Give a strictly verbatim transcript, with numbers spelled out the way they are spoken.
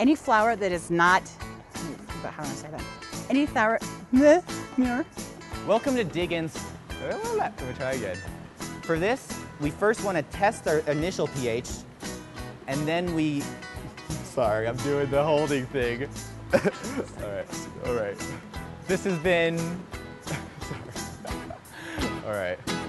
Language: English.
Any flour that is not, how do I say that? Any flour, meh, mirror. Welcome to Diggins. Let me try again. For this, we first want to test our initial pH, and then we, sorry, I'm doing the holding thing. All right, all right. This has been, sorry. All right.